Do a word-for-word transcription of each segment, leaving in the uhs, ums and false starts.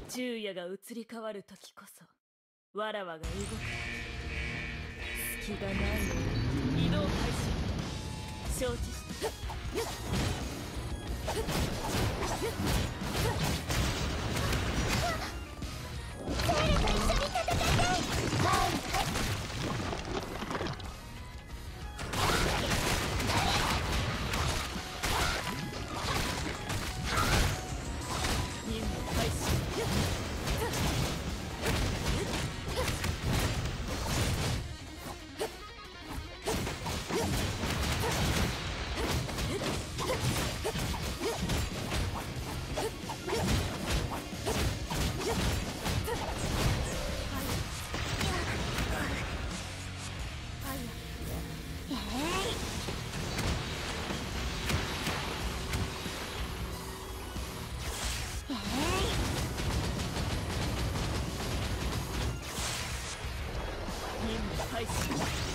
昼夜が移り変わる時こそわらわが動く。隙がないので移動開始。承知した。 セールと一緒に戦って。 任務開始。任務開始。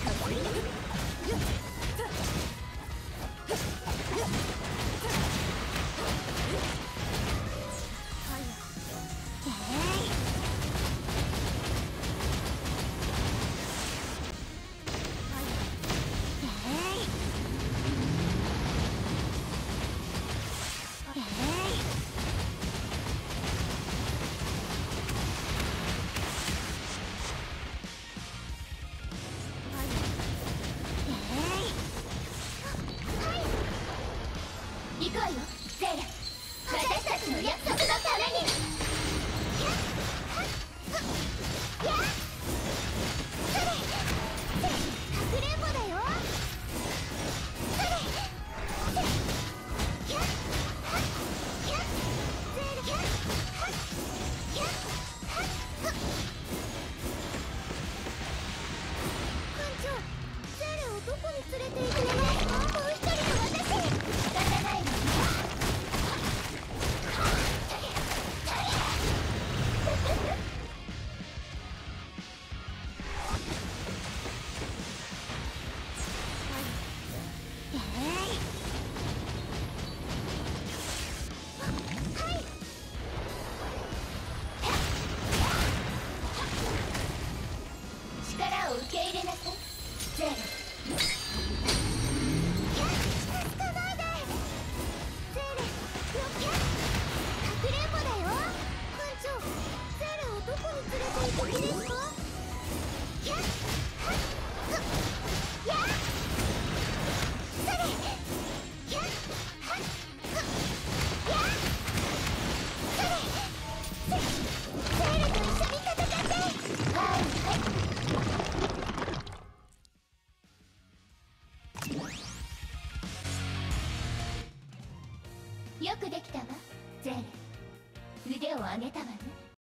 行くわよ、ゼーレ。私たちの約束のために。かくれんぼだよ。艦長、ゼーレをどこに連れて行くの？もう一人の私。仕方ないわ。力を受け入れなさい、ゼーレ。つかないで。ゼーレ、かくれんぼだよ。艦長、ゼーレをどこに連れて行く気ですか？やっやっそれやっやっそれゼーレと一緒に戦って。はいはい。よくできたわ、ゼーレ。腕を上げたわね。